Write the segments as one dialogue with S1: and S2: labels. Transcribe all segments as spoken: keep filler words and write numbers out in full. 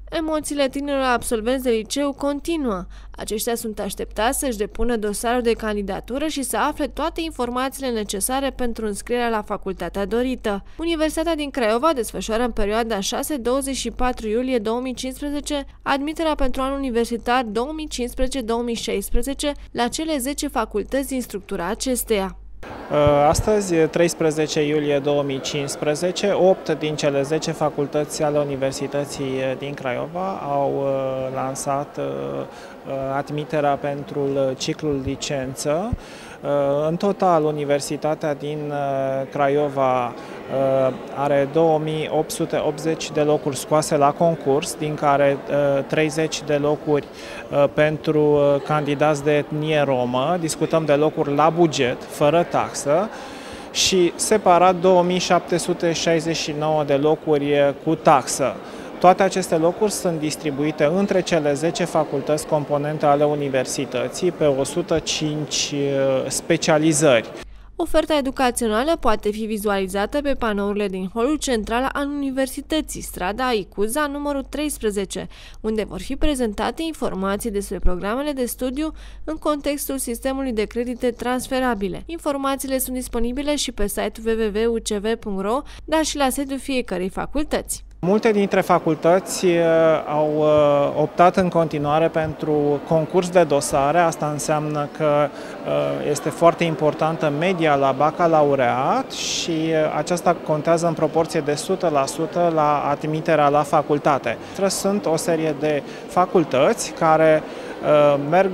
S1: Emoțiile tinerilor absolvenți de liceu continuă. Aceștia sunt așteptați să-și depună dosarul de candidatură și să afle toate informațiile necesare pentru înscrierea la facultatea dorită. Universitatea din Craiova desfășoară în perioada șase douăzeci și patru iulie două mii cincisprezece admiterea pentru anul universitar două mii cincisprezece două mii șaisprezece la cele zece facultăți din structura acesteia.
S2: Astăzi, treisprezece iulie două mii cincisprezece, opt din cele zece facultăți ale Universității din Craiova au lansat admiterea pentru ciclul licență. În total, Universitatea din Craiova are două mii opt sute optzeci de locuri scoase la concurs, din care treizeci de locuri pentru candidați de etnie romă. Discutăm de locuri la buget, fără taxă, și separat două mii șapte sute șaizeci și nouă de locuri cu taxă. Toate aceste locuri sunt distribuite între cele zece facultăți componente ale universității pe o sută cinci specializări.
S1: Oferta educațională poate fi vizualizată pe panourile din holul central al Universității, strada Icuza, numărul treisprezece, unde vor fi prezentate informații despre programele de studiu în contextul sistemului de credite transferabile. Informațiile sunt disponibile și pe site-ul w w w punct u c v punct r o, dar și la sediul fiecărei facultăți.
S2: Multe dintre facultăți au optat în continuare pentru concurs de dosare. Asta înseamnă că este foarte importantă media la bacalaureat și aceasta contează în proporție de o sută la sută la admiterea la facultate. Sunt o serie de facultăți care merg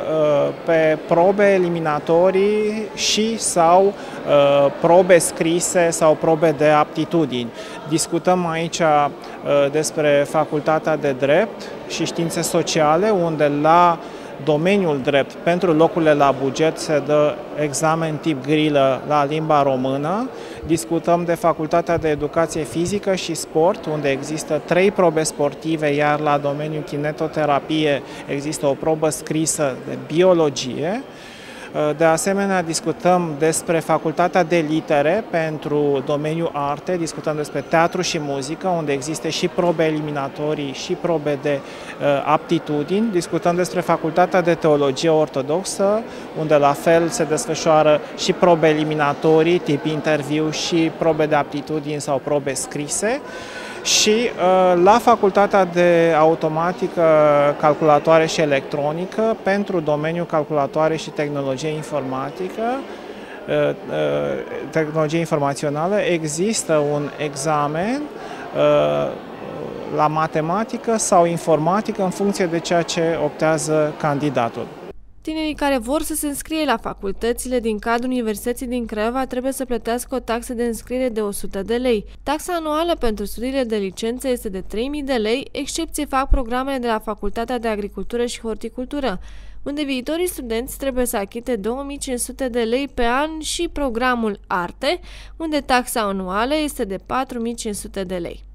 S2: pe probe eliminatorii și sau probe scrise sau probe de aptitudini. Discutăm aici despre Facultatea de Drept și Științe Sociale, unde la domeniul drept, pentru locurile la buget, se dă examen tip grilă la limba română. Discutăm de Facultatea de Educație Fizică și Sport, unde există trei probe sportive, iar la domeniul kinetoterapie există o probă scrisă de biologie. De asemenea, discutăm despre Facultatea de Litere pentru domeniul arte, discutăm despre teatru și muzică, unde există și probe eliminatorii și probe de uh, aptitudini. Discutăm despre Facultatea de Teologie Ortodoxă, unde la fel se desfășoară și probe eliminatorii, tip interviu, și probe de aptitudini sau probe scrise. Și uh, la Facultatea de Automatică, Calculatoare și Electronică, pentru domeniul calculatoare și tehnologie informatică, uh, uh, tehnologie informațională, există un examen uh, la matematică sau informatică în funcție de ceea ce optează candidatul.
S1: Tinerii care vor să se înscrie la facultățile din cadrul Universității din Craiova trebuie să plătească o taxă de înscriere de o sută de lei. Taxa anuală pentru studiile de licență este de trei mii de lei, excepție fac programele de la Facultatea de Agricultură și Horticultură, unde viitorii studenți trebuie să achite două mii cinci sute de lei pe an, și programul Arte, unde taxa anuală este de patru mii cinci sute de lei.